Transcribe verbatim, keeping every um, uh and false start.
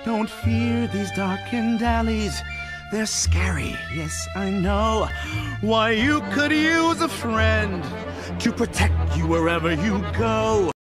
Don't fear these darkened alleys. They're scary, yes, I know. Why, you could use a friend to protect you wherever you go.